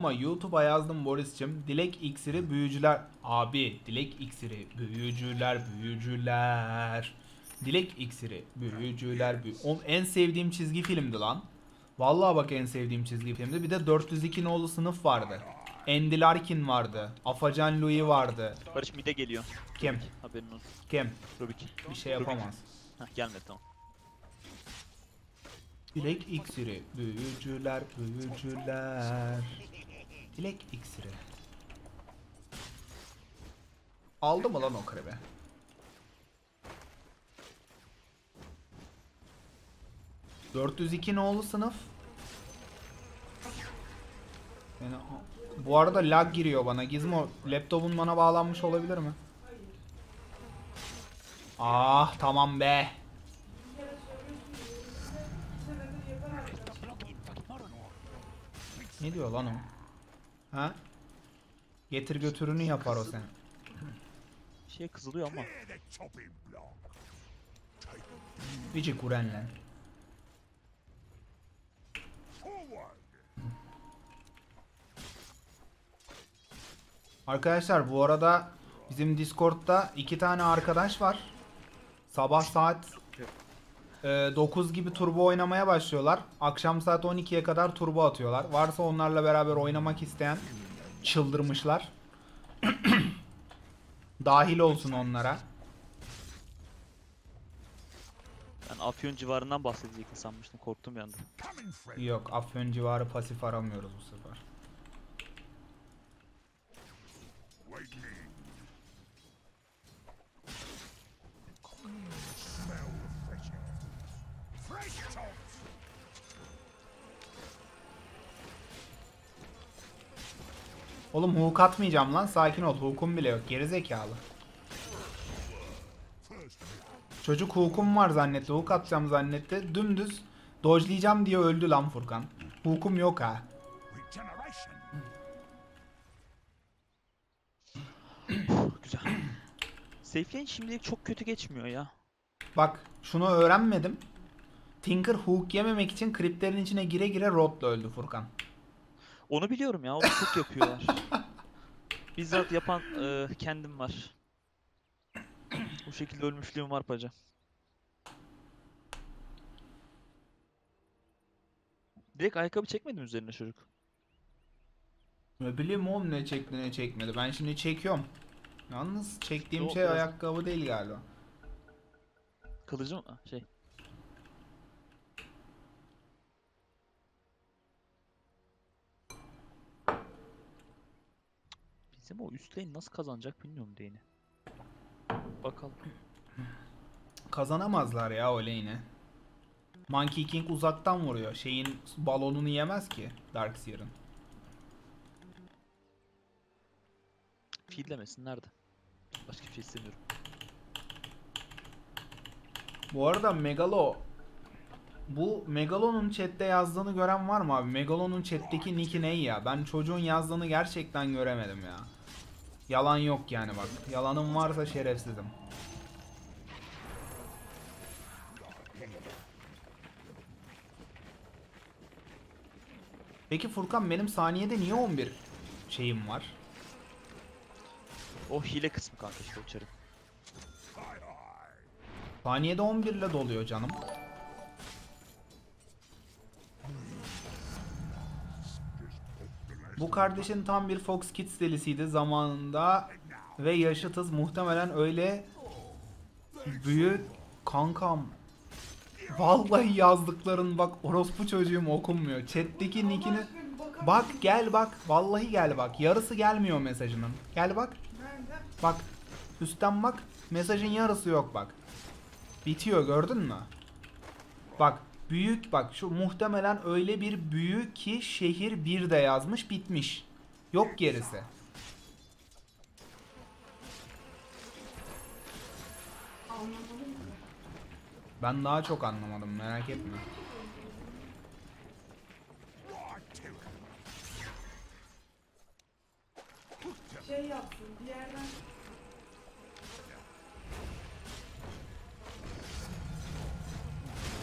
Ama YouTube'a yazdım Boris'cim. Dilek iksiri büyücüler. Abi dilek iksiri büyücüler. Dilek iksiri büyücüler. En sevdiğim çizgi filmdi lan. Vallahi bak en sevdiğim çizgi filmdi. Bir de 402 nolu sınıf vardı. Andy Larkin vardı. Afacan Louis vardı. Barış mide geliyor. Kim? Rubik, haberin olsun. Kim? Rubik. Bir şey yapamaz. Heh, gelmedi tamam. Dilek iksiri büyücüler. Dilek iksiri. Aldı mı lan o krebe? ...402 nolu sınıf. Yani, bu arada lag giriyor bana. Gizmo, laptopun bana bağlanmış olabilir mi? Ah tamam be. Ne diyor lan o? Ha? Getir götürünü yapar o sen. Şey kızılıyor ama. Vici kurenle. Arkadaşlar bu arada bizim Discord'da 2 tane arkadaş var. Sabah saat 9 gibi turbo oynamaya başlıyorlar. Akşam saat 12'ye kadar turbo atıyorlar. Varsa onlarla beraber oynamak isteyen çıldırmışlar. Dahil olsun onlara. Ben Afyon civarından bahsedecektim sanmıştım. Korktum bir anda. Yok, Afyon civarı pasif aramıyoruz bu sefer. Oğlum hook atmayacağım lan, sakin ol. Hook'um bile yok, gerizekalı. Çocuk hook'um var zannetti, hook atacağım zannetti. Dümdüz dodge'layacağım diye öldü lan Furkan. Hook'um yok ha. Güzel. Safe lane şimdilik çok kötü geçmiyor ya. Bak şunu öğrenmedim. Tinker hook yememek için kriplerin içine gire gire Rod'la öldü Furkan. Onu biliyorum ya. Onu çok yapıyorlar. Bizzat yapan kendim var. Bu şekilde ölmüşlüğüm var paca. Direkt ayakkabı çekmedi mi üzerine çocuk? Ne bileyim oğlum, ne çekti ne çekmedi. Ben şimdi çekiyorum. Yalnız çektiğim Yok, şey biraz- ayakkabı değil galiba. Kılıcı mı? Şey. Bizim o üst lane nasıl kazanacak bilmiyorum Dane'i. Bakalım. Kazanamazlar ya o lane'i. Monkey King uzaktan vuruyor. Şeyin balonunu yemez ki Darkseer'ın. Feedlemesinler de. Başka bir şey istemiyorum. Bu arada Megalo, bu Megalo'nun chatte yazdığını gören var mı abi? Megalo'nun chatteki nick'i ne ya? Ben çocuğun yazdığını gerçekten göremedim ya. Yalan yok yani bak. Yalanım varsa şerefsizim. Peki Furkan, benim saniyede niye 11 şeyim var? O hile kısmı kanka işte o çarı. Saniyede 11 ile doluyor canım. Bu kardeşin tam bir Fox Kids delisiydi zamanında ve yaşıtız, muhtemelen öyle büyük kankam. Vallahi yazdıkların bak, orospu çocuğum okunmuyor. Chat'teki nickini bak, gel bak, vallahi gel bak. Yarısı gelmiyor mesajının. Gel bak. Bak. Üstten bak. Mesajın yarısı yok bak. Bitiyor, gördün mü? Bak büyük, bak şu muhtemelen öyle bir büyük ki şehir 1 de yazmış, bitmiş. Yok gerisi. Ben daha çok anlamadım, merak etme. Şey yapsın bir yerden.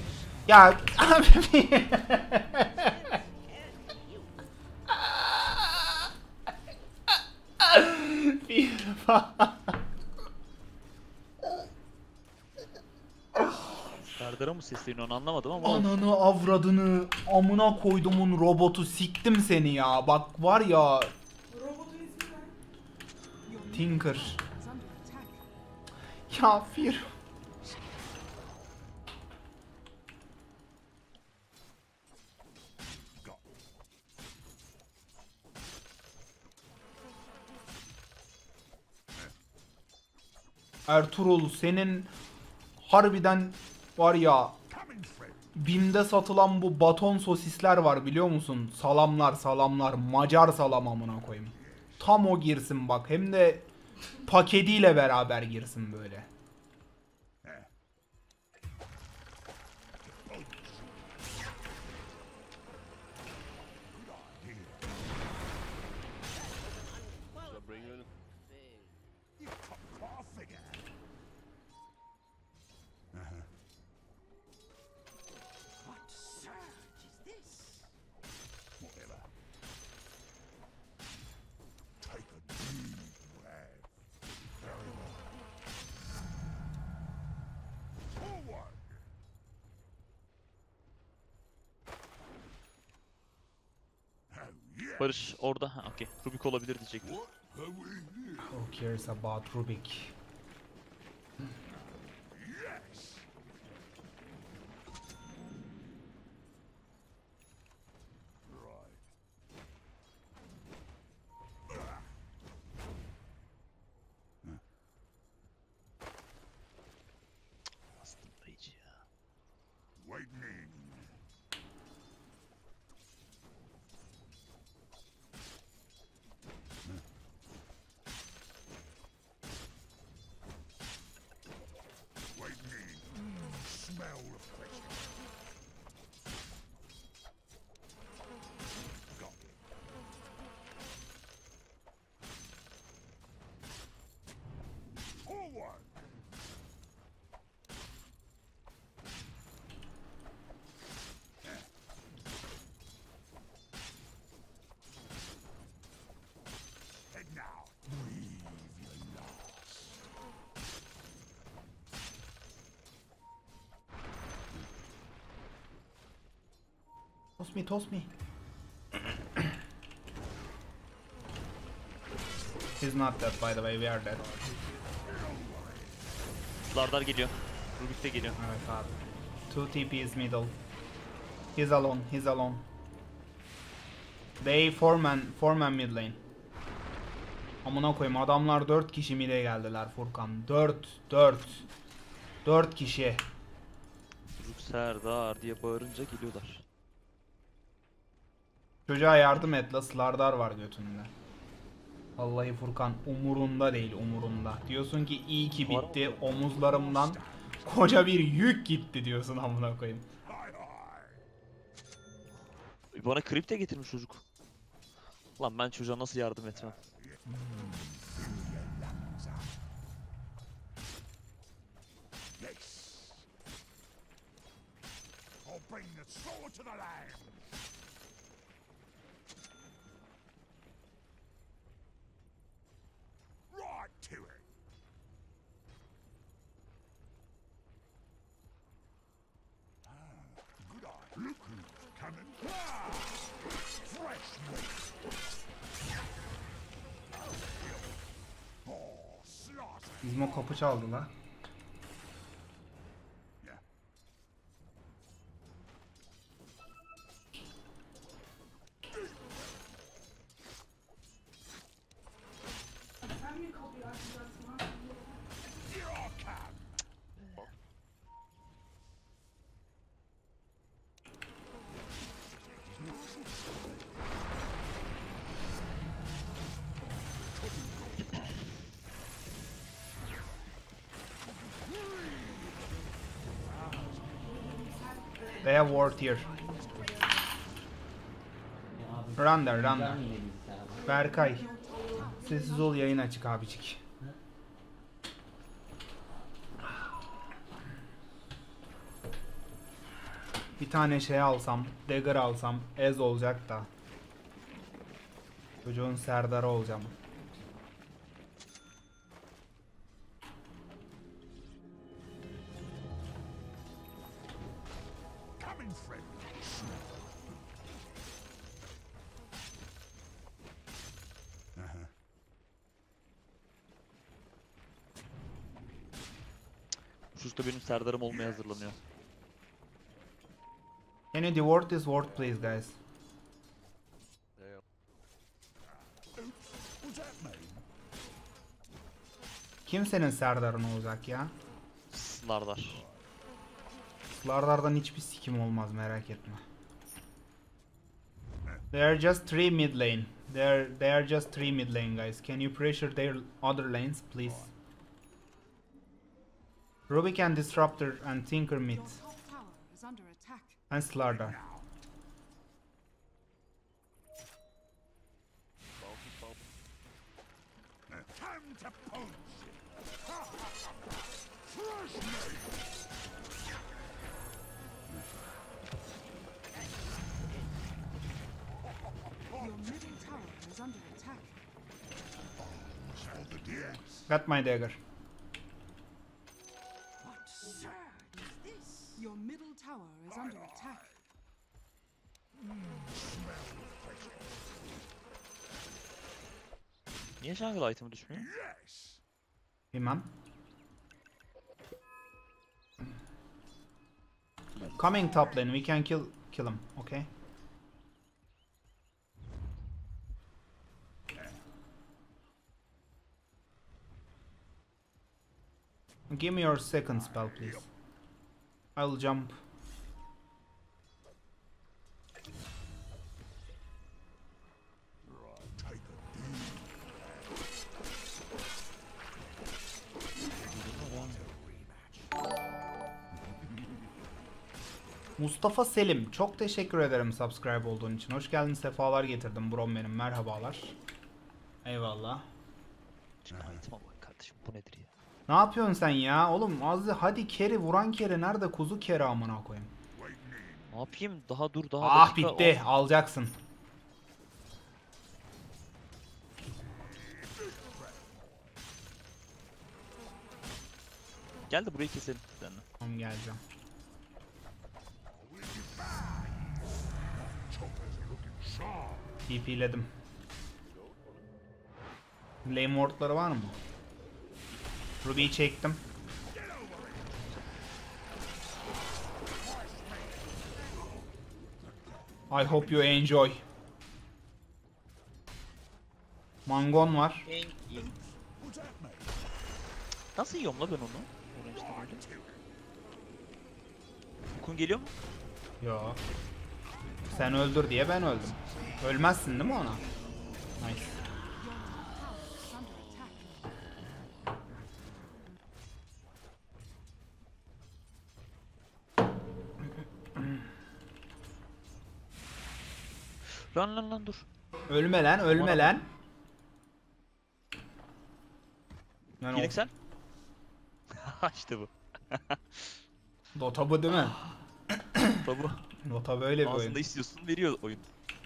Ya abi bir. Serdar'a mı sesleniyor onu anlamadım ama olsun. Ananı avradını amına koydumun robotu, siktim seni ya. Bak var ya, Robotun ismi ne? Tinker. Ya Fir. Ertuğrul, senin harbiden var ya, BİM'de satılan bu baton sosisler var biliyor musun? Salamlar salamlar, Macar salam amına koyayım. Tam o girsin bak, hem de paketiyle beraber girsin böyle. Barış orada. Ha, okey. Rubik olabilir diyecektim. Who cares about Rubik? Bastım page'i ya. Toss me, toss me. He's not dead by the way, we are dead. Lardar geliyor. Rubik de geliyor. Evet abi. 2 TP is middle. He's alone, he's alone. They 4 man mid lane. Amına koyayım, adamlar 4 kişi mid'e geldiler Furkan. 4 kişi. Çocuk Serdar diye bağırınca geliyorlar. Çocuğa yardım et la, Slardar var götünde. Vallahi Furkan umurunda değil, umurunda. Diyorsun ki iyi ki bitti, omuzlarımdan koca bir yük gitti diyorsun amına koyayım. Bana kripte getirmiş çocuk. Lan ben çocuğa nasıl yardım etmem? İzmo kapı çaldı la. Sen mi kapıyı açacaksın lan? They have ward here. Run there, run there. Berkay. Sessiz ol, yayın açık abicik. Bir tane şey alsam, dagger alsam ez olacak da. Çocuğun Serdar'ı olacağım. Çok da benim Serdar'ım olmaya hazırlanıyor. Can you deward this ward please guys? Kimsenin Serdar'ın olacak ya? Slardar. Slardar'dan hiçbir sikim olmaz, merak etme. They are just 3 mid lane. They are just 3 mid lane guys. Can you pressure their other lanes please? Rubik and Disruptor and Tinker mid. Your top tower is under attack. And Slardar. Your middle tower is under attack. Got my dagger. What surge is this? Your middle tower is under attack. Niye jungle item'ı düşmüyor? Bilmem. Coming top lane, we can kill him, okay? Give me your second spell, please. I will jump. Mustafa Selim, çok teşekkür ederim subscribe olduğun için. Hoş geldin, sefalar getirdim brom benim. Merhabalar. Eyvallah. Şimdi item'a bak kardeşim, bu nedir ya? Ne yapıyorsun sen ya? Oğlum az hadi keri, vuran keri nerede? Kuzu keri amına koyayım. Ne yapayım? Daha dur, daha Ah dakika bitti. Alacaksın. Gel de burayı keselim seninle. Tamam, geleceğim. TP'ledim. Lane wardları var mı? Ruby'yi çektim. I hope you enjoy. Mangon var. Nasıl yiyorum la ben onu? Orange'dan öyle. Kun geliyor mu? Yo. Sen öldür diye ben öldüm. Ölmezsin değil mi ona? Nice. Is under attack. Lan dur. Ölme lan, ölme Bana lan. Yani Geliksel. İşte bu. Dota bu değil mi? Tabu. Dota böyle bir oyun. Ağzında istiyorsun, veriyor oyun.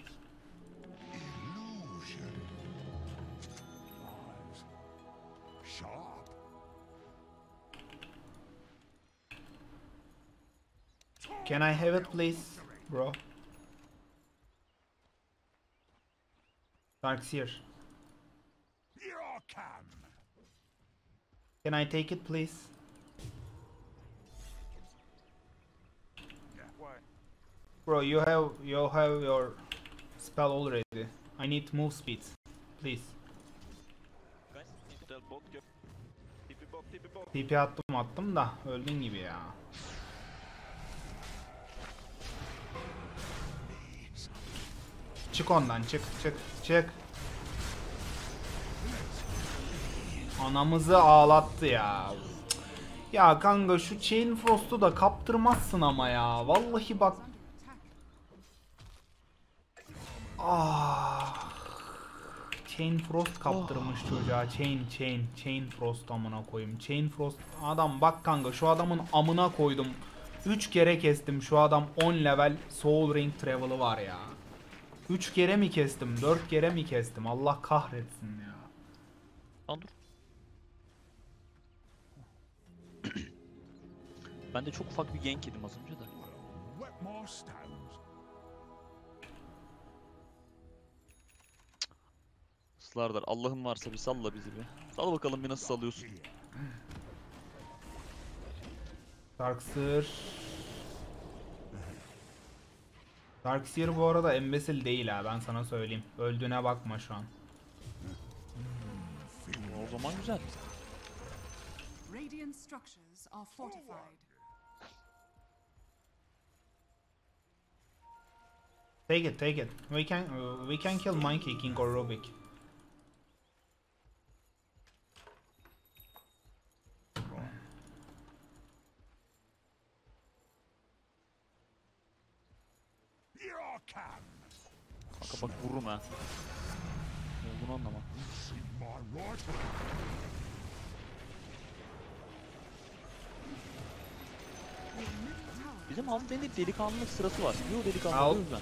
Can I have it please, bro? Darkseer. Can I take it please? Bro, you have your spell already. I need move speed, please. TP attım da öldün gibi ya. Çık ondan, çık. Anamızı ağlattı ya. Ya kanka şu Chain Frost'u da kaptırmazsın ama ya. Vallahi bak. Under attack. Ah. Chain Frost kaptırmış çocuğa. Chain Frost amına koyayım. Chain Frost adam, bak kanka şu adamın amına koydum. 3 kere kestim, şu adam 10 level Soul Ring Travel'ı var ya. 3 kere mi kestim, 4 kere mi kestim? Allah kahretsin ya. Lan dur. Ben de çok ufak bir gank yedim az önce de. Slardar, Allah'ın varsa bir salla bizi bir. Sal bakalım bir nasıl salıyorsun. Darkseer. Darkseer bu arada embesil değil ha, ben sana söyleyeyim. Öldüğüne bakma şu an. O zaman güzel. Radiant structures are fortified. Take it, take it. We can kill Monkey King or Rubik. Kanka bak vururum ha. Ne olduğunu anlama. Bizim hanımefendi delikanlılık sırası var. Yo delikanlı Al. diyoruz ben.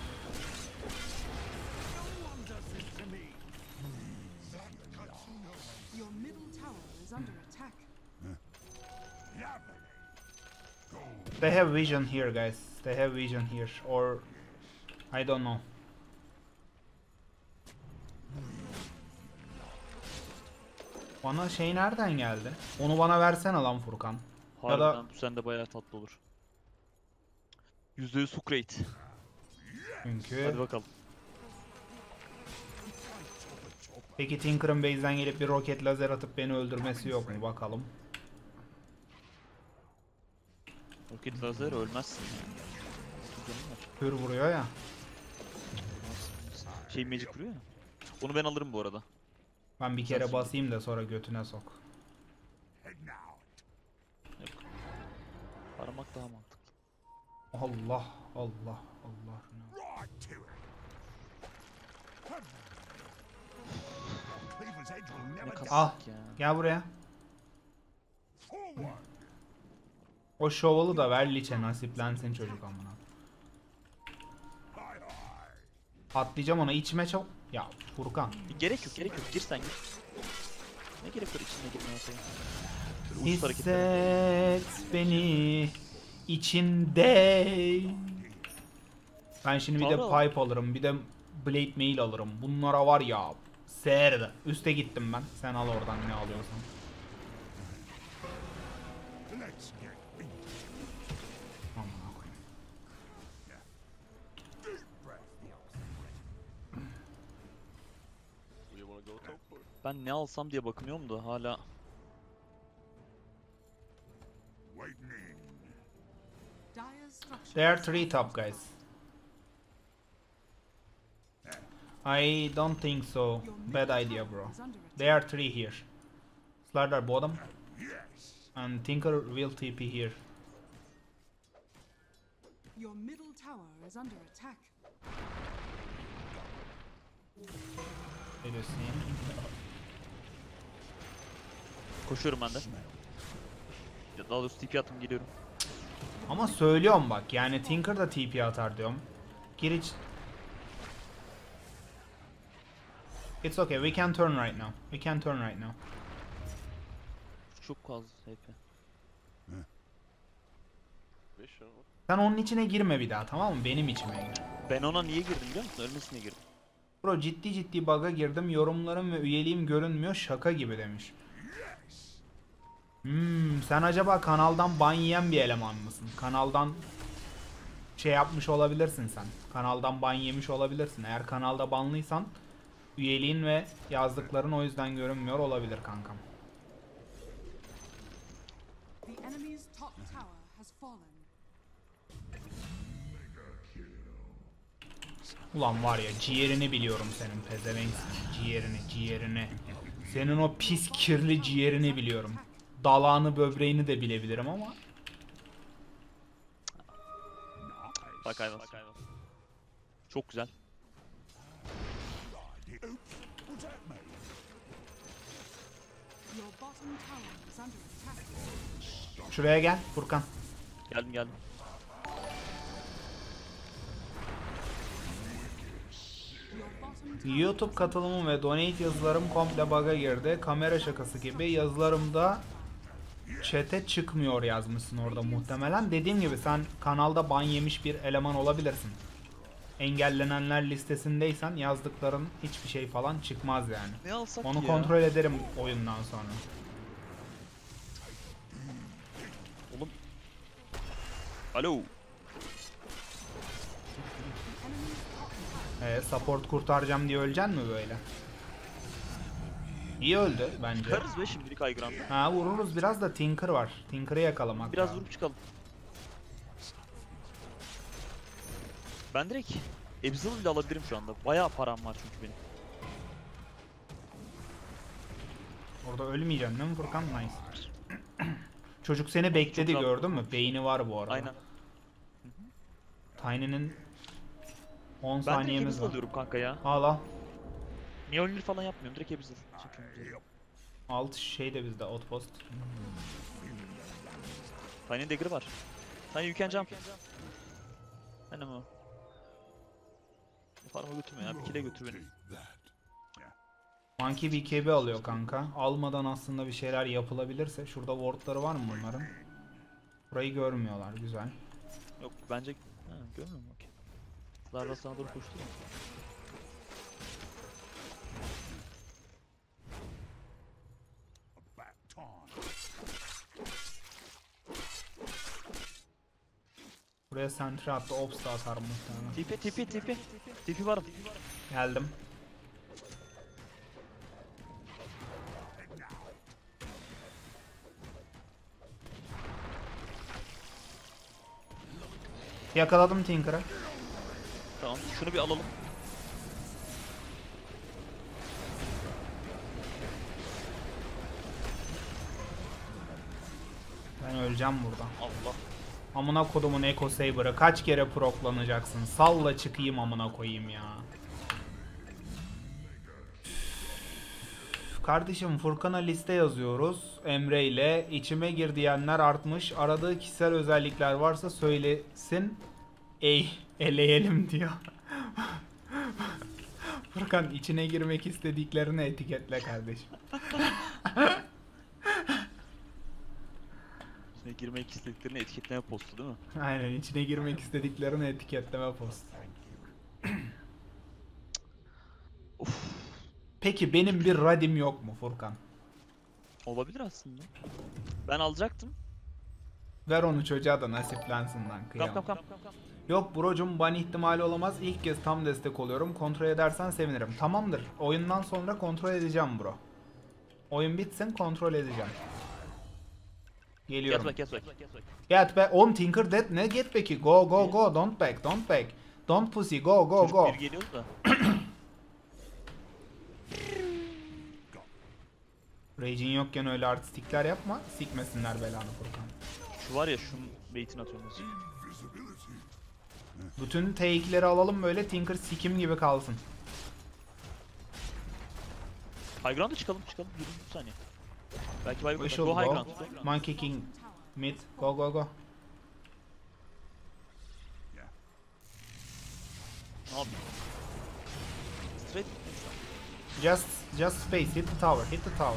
Your middle tower is under attack. They have vision here, guys. They have vision here, or I don't know. Bana şey nereden geldi? Onu bana versene lan Furkan. Ya da- Harbiden bu sende bayağı tatlı olur. %100 hook rate. Çünkü... Hadi bakalım. Peki Tinker'ın base'den gelip bir roket lazer atıp beni öldürmesi yok mu? Bakalım. Roket lazer ölmezsin. Canım var. Hür vuruyor ya. Şey magic vuruyor ya. Onu ben alırım bu arada. Ben bir kere basayım da sonra götüne sok. Yok. Aramak daha mantıklı. Allah Allah Allah. Ne kasık Al. ya. Gel buraya. O şovalı da ver Lich'e, nasiplensin çocuk amına. Atlayacağım ona, içime çabuk. Ya Furkan. Gerek yok, gerek yok. Gir sen gir. Ne gerek var içine girmeye falan. Şöyle uçsuz hareketler. Hisset beni içinde. Ben şimdi bir de Vallahi. pipe alırım, bir de blade mail alırım. Bunlara var ya. Serde. Üste gittim ben. Sen al oradan ne alıyorsan. Amına koyayım. Ben ne alsam diye bakınıyorum da hala. Dire's structures There are 3 top guys. I don't think so. Your Bad middle idea, tower bro. is under attack. There are 3 here. Slardar bottom. And Tinker will TP here. Your middle tower is under attack. Ne diyorsun ya? Koşuyorum ben de. Ya daha doğrusu TP attım geliyorum. Ama söylüyorum bak, yani Tinker da TP atar diyorum. Giriç. It's okay, we can turn right now. We can turn right now. Çok az HP. Sen onun içine girme bir daha, tamam mı? Benim içime gir. Ben ona niye girdim biliyor musun? Ölmesine girdim. Bro ciddi bug'a girdim. Yorumlarım ve üyeliğim görünmüyor. Şaka gibi demiş. Sen acaba kanaldan ban yiyen bir eleman mısın? Kanaldan şey yapmış olabilirsin sen. Kanaldan ban yemiş olabilirsin. Eğer kanalda banlıysan üyeliğin ve yazdıkların o yüzden görünmüyor olabilir kankam. The enemy's top tower has fallen. Ulan var ya, ciğerini biliyorum senin pezevenk, ciğerini. Senin o pis kirli ciğerini biliyorum. Dalağını böbreğini de bilebilirim ama. Bak Ayvaz. Çok güzel. Your bottom tower is under attack. Şuraya gel Furkan. Geldim geldim. Your bottom tower YouTube katılımım ve donate yazılarım komple bug'a girdi. Kamera şakası gibi yazılarımda chat'e çıkmıyor yazmışsın orada muhtemelen. Dediğim gibi sen kanalda ban yemiş bir eleman olabilirsin. Engellenenler listesindeysen yazdıkların hiçbir şey falan çıkmaz yani. Ne alsak Onu ya? kontrol ederim oyundan sonra. Oğlum Alo. Support kurtaracağım diye öleceksin mi böyle? İyi öldü bence. Çıkarız be şimdilik High Ground'a. Ha, vururuz biraz da Tinker var. Tinker'ı yakalamak Biraz lazım. vurup çıkalım. Ben direkt Abyssal bile alabilirim şu anda. Bayağı param var çünkü benim. Orada ölmeyeceksin değil mi Furkan? Nice. Çocuk seni bekledi, Çok rahat. gördün mü? Beyni var bu arada. Aynen. Tiny'nin 10 Ben direkt saniyemiz Abyssal var. alıyorum kanka ya. Al al. Mjolnir falan yapmıyorum. Direkt Abyssal çekiyorum üzerine. Alt şey de bizde, outpost. Tiny'nin dagger'ı var. Tiny you can jump. Aynen o. Farm'a götürme ya. Bir kile götür beni. Monkey BKB alıyor kanka. Almadan aslında bir şeyler yapılabilirse. Şurada wardları var mı bunların? Burayı görmüyorlar, güzel. Yok bence... Ha, görmüyor musun? Okey. Zarla sana doğru koştu ya. Buraya sentry attı, ops da atar muhtemelen. TP varım. Geldim. Yakaladım Tinker'ı. Tamam şunu bir alalım. Ben öleceğim burada. Allah. Amına kodumun Eco Saber'ı kaç kere proklanacaksın? Salla çıkayım amına koyayım ya. Kardeşim Furkan'a liste yazıyoruz. Emre ile içime gir diyenler artmış. Aradığı kişisel özellikler varsa söylesin. Eleyelim diyor. Furkan içine girmek istediklerini etiketle kardeşim. İçine girmek istediklerini etiketleme postu değil mi? Aynen, içine girmek istediklerini etiketleme post. Peki benim bir radim yok mu Furkan? Olabilir aslında. Ben alacaktım. Ver onu çocuğa da nasiplensin lan, kıyamam. Kam. Yok brocum, ban ihtimali olamaz. İlk kez tam destek oluyorum. Kontrol edersen sevinirim. Tamamdır. Oyundan sonra kontrol edeceğim bro. Oyun bitsin, kontrol edeceğim. Geliyorum. Get back. Get back. Oğlum Tinker dead ne get back'i? Go. Don't back. Don't pussy. Go. Çocuk bir geliyor da. Rage'in yokken öyle artistikler yapma. Sikmesinler belanı Furkan. Şu var ya şunun baitini atıyorum azıcık. Bütün T2'leri alalım böyle, Tinker sikim gibi kalsın. High ground'a çıkalım. 20 saniye. Belki We Go should high go. ground. Monkey King mid. Go. Ne yapayım? Straight. Just space. Hit the tower.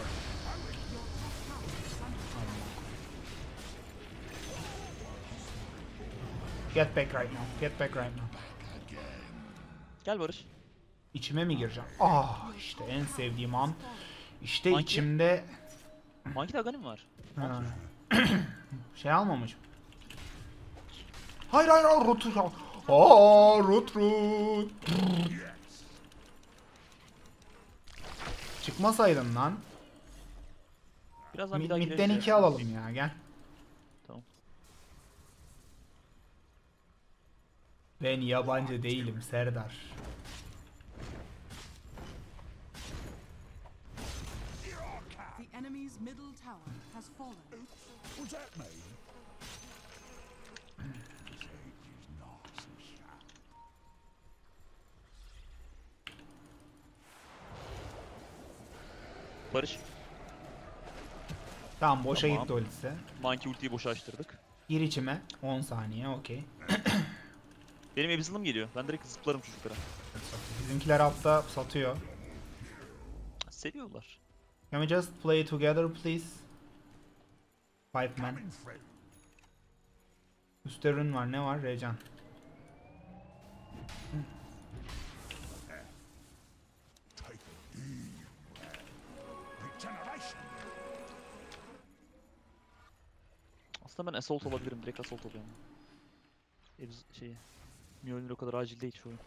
Get back right now. Gel Barış. İçime mi gireceğim? Ah, işte en sevdiğim an. İşte Monkey. içimde Monkey'de Aghanim var. ha. Şey almamış. Hayır, root. Root. Çıkmasaydın lan. Birazdan bir daha Mid'den gireriz 2 ya. alalım ya, gel. Tamam. Ben yabancı değilim Serdar. The enemy's middle tower has fallen. Barış. Tamam, boşa Tamam. gitti ultisi. Monkey ultiyi boşa açtırdık. Gir içime. 10 saniye, okey. Benim Abyssal geliyor. Ben direkt zıplarım çocuklara. Bizimkiler altta satıyor. Seviyorlar. Can we just play together please? 5 man. Üstte ürün var, ne var? Recan. Aslında ben assault olabilirim. Direkt assault oluyorum. Şey, Mjolnir o kadar acil değil şu oyun.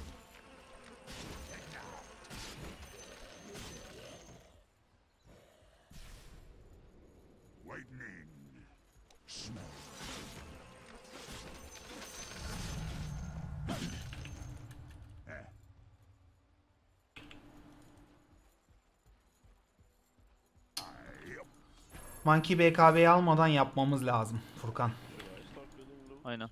Monkey BKB'yi almadan yapmamız lazım Furkan. Aynen.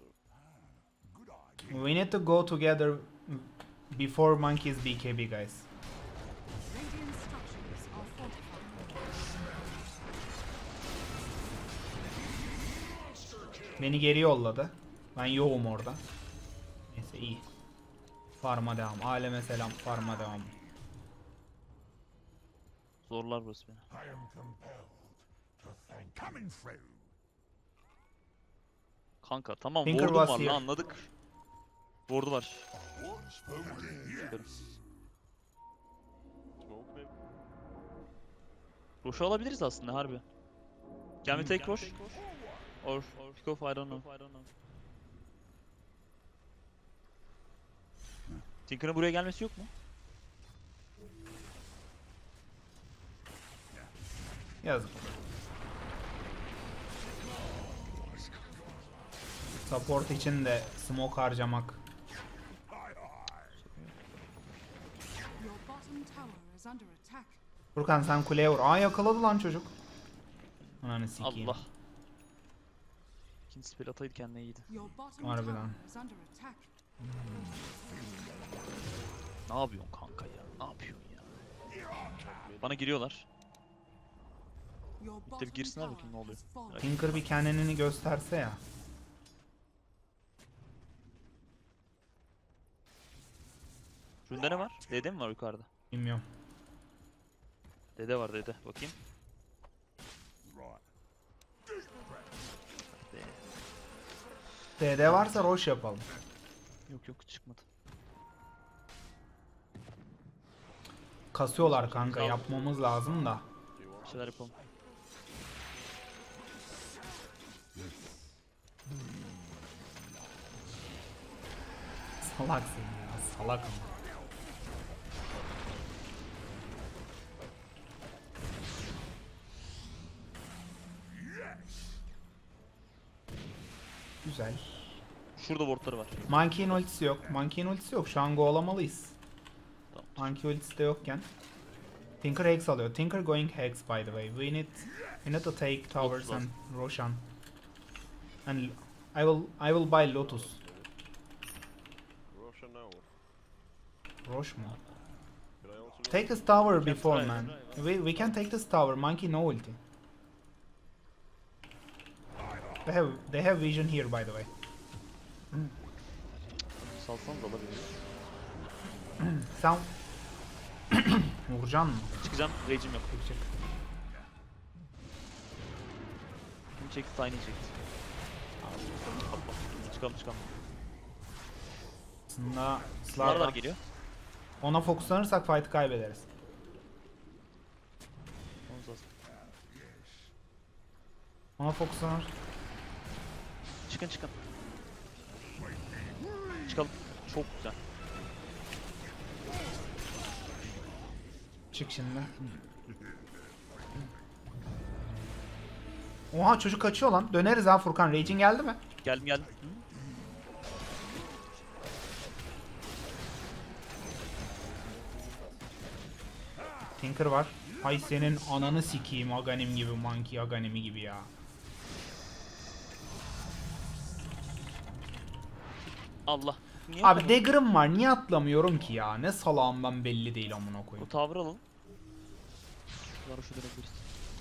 We need to go together before Monkey's BKB guys. Radiant structures are fortified. Beni geri yolladı. Ben yoğum orada. Neyse iyi. Farma devam. Aleme selam. Farma devam. Zorlar burası beni. Kanka tamam Tinker ward'um was var here. lan anladık. Ward'u var. Süperim. Roş'u alabiliriz aslında harbi. Can we take Rosh? Or pick off I don't know. Tinker'ın buraya gelmesi yok mu? Yazık. Support için de smoke harcamak. Your bottom tower is under attack. Furkan sen kuleye vur. Aa yakaladı lan çocuk. Ananı sikeyim. Allah. İkinci spell ataydı kendine iyiydi. Your bottom Harbiden. tower is under attack. Ne yapıyorsun kanka ya? Ne yapıyorsun ya? Bana giriyorlar. Your Bir bottom girsinler tower bakayım ne oluyor. has fallen. Tinker bir kendini gösterse ya. Şunda ne var? Dede mi var yukarıda? Bilmiyorum. Dede var dede. Bakayım. Be. DD varsa Roche yapalım. Yok yok çıkmadı. Kasıyorlar kanka, yapmamız lazım da. Bir şeyler yapalım. Salaksın ya, salak ama. Güzel. Şurada wardları var. Monkey'in ultisi yok. Monkey'in ultisi yok. Şu an go'lamalıyız. Tamam. Monkey ultisi de yokken. Tinker Hex alıyor. Tinker going Hex by the way. We need to take towers Lotus and Roshan. And I will buy Lotus. Roshan now. Rosh mu? Can I also Take this tower Can before try, man. try. We can take this tower. Monkey no ulti. They have vision here by the way. Salsanız alabiliriz. Sen vuracaksın mı? Çıkacağım. Rage'im yok. Çık. Kim çekti? Tiny çekti. Çıkalım çıkalım. Aslında Slarlar Slar'dan geliyor. ona fokuslanırsak fight'ı kaybederiz. Olmaz lazım. Ona fokuslanır. Çıkın çıkın. Çıkalım. Çok güzel. Çık şimdi. Oha çocuk kaçıyor lan. Döneriz ha Furkan. Rage'in geldi mi? Geldim geldim. Tinker var. Ay senin ananı sikeyim Aghanim gibi, Monkey Aghanim'i gibi ya. Allah. Niye Abi bu dagger'ım var. Niye atlamıyorum ki ya? Ne salağım ben belli değil amına Bu koyayım. tavır alalım. Varoşu dönebiliriz.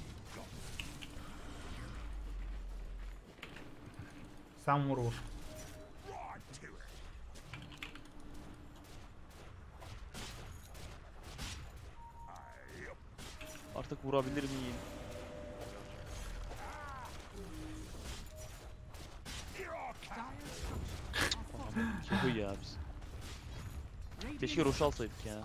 Sen vur vur. Artık vurabilir miyim? Çok iyi ya biz. Keşke Roş'u alsaydık ya.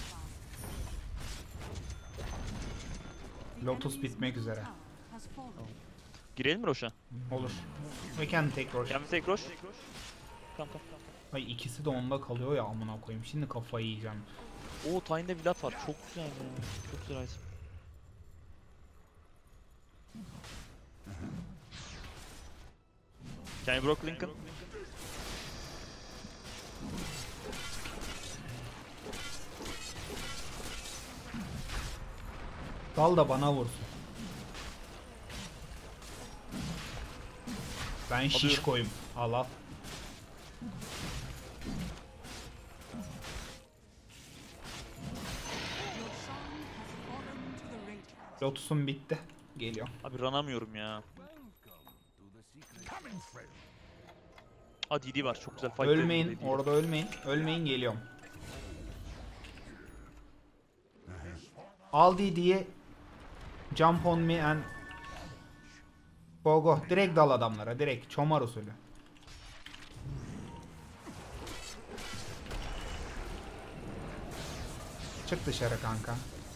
Lotus bitmek üzere. Girelim mi Roş'a? Olur. We can take Roche. Can we take Roş? Tamam. Ay ikisi de onda kalıyor ya amına koyayım. Şimdi kafayı yiyeceğim. Oo Tine'de Vlad var. Çok güzel ya. Çok güzel item. Can you block Lincoln? Dal da bana vursun. Ben şiş Alıyorum. koyayım. Al al. Your song has fallen to the Radiant. Lotus'um bitti. Geliyor. Abi runamıyorum ya. Aa DD var. Çok güzel fight. Ölmeyin. Orada ölmeyin. Ölmeyin geliyorum. Al DD'yi. Jump on me and go. Direkt dal adamlara. Direkt. Çomar usulü. Çık dışarı kanka.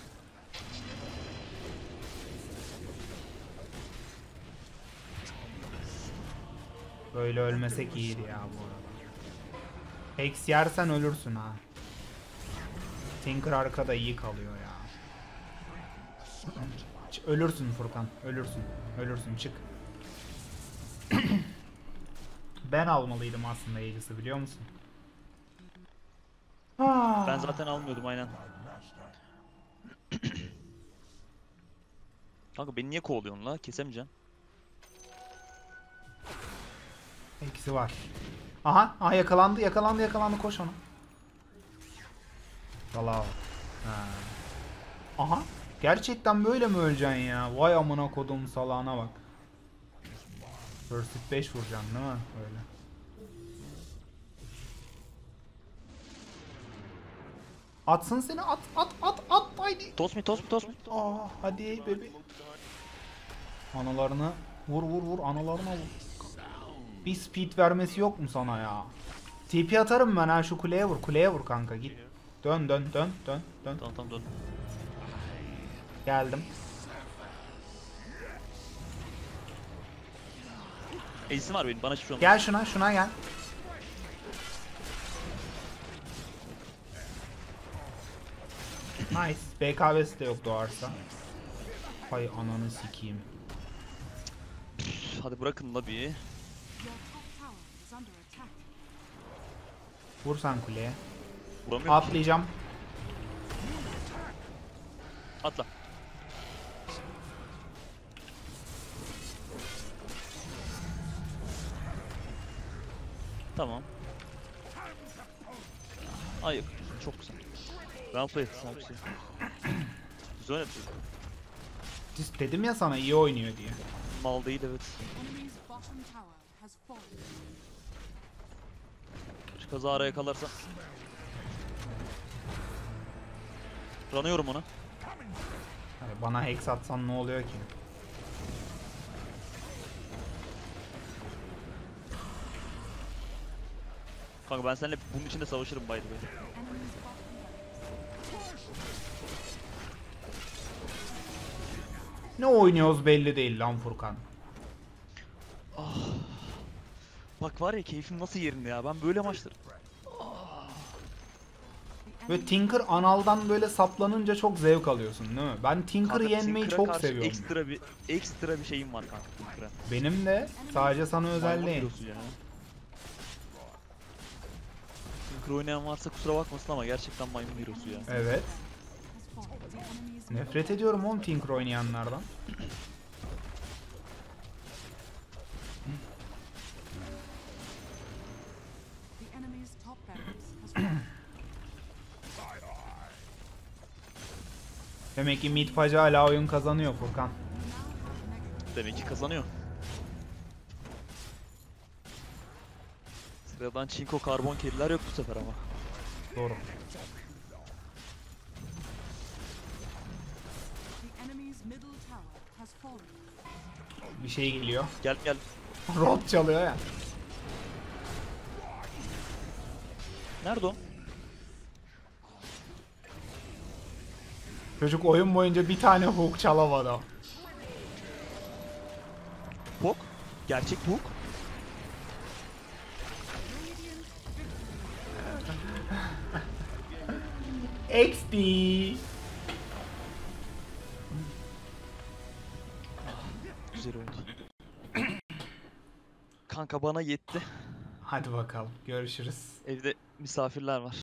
Böyle ölmesek iyiydi ya bu arada. Hex yersen ölürsün ha. Tinker arkada iyi kalıyor ya. Ölürsün Furkan. Ölürsün. Ölürsün çık. Ben almalıydım aslında Aegis'i biliyor musun? Ben zaten almıyordum aynen. Kanka beni niye kovalıyorsun la? Kesemeyeceğim. Eksi var. Aha yakalandı koş ona. Salaha bak. Ha. Aha gerçekten böyle mi öleceksin ya? Vay amına kodum salağına bak. First hit 5 vuracaksın değil mi? Öyle. Atsın seni at haydi. Toss me. Aa hadi bebi. Analarını vur analarına vur. Bir speed vermesi yok mu sana ya? TP atarım ben ha şu kuleye vur kanka git. Dön. Tamam dön. Geldim. Ace'im var benim. Bana hiçbir şey olmaz. Gel şuna gel. Nice. BKB'si de yok doğarsa. Hay ananı sikeyim. Hadi bırakın la bir. Your top tower is under attack. Vur sen kuleye. Vuramıyorum ki. Atlayacağım. Atla. Tamam. Hayır. Çok güzel. Ben play ettim. Güzel yapıyor. Dedim ya sana iyi oynuyor diye. Mal değil evet. Enemy's bottom tower has fallen. Şu kazara yakalarsam. Ranıyorum ona. Yani bana hex atsan ne oluyor ki? Kanka ben seninle bunun içinde savaşırım by the way. Enemy's bottom Ne oynuyoruz belli değil lan Furkan. Bak var ya keyfim nasıl yerinde ya. Ben böyle maçlar. Ve Tinker analdan böyle saplanınca çok zevk alıyorsun değil mi? Ben Tinker'ı Kanka, yenmeyi Tinker'a çok karşı seviyorum. ekstra bir şeyim var kanka Tinker'a. Benim de sadece sana özel Maymun değil. hero'su ya. Tinker oynayan varsa kusura bakmasın ama gerçekten maymun hero'su ya. Evet. has fallen. The enemy's Nefret ediyorum oğlum Tinker oynayanlardan. The enemy's top barracks has fallen. Demek ki mid pacı hala oyun kazanıyor Furkan. Demek ki kazanıyor. Sıradan çinko karbon kediler yok bu sefer ama. Doğru. The enemy's middle tower has fallen. Bir şey geliyor. Gel. Rod çalıyor ya. Nerede o? Çocuk oyun boyunca bir tane hook çalamadı. Hook? Gerçek hook? Radiant XD. Güzel oldu. Kanka bana yetti. Hadi bakalım. Görüşürüz. Evde misafirler var.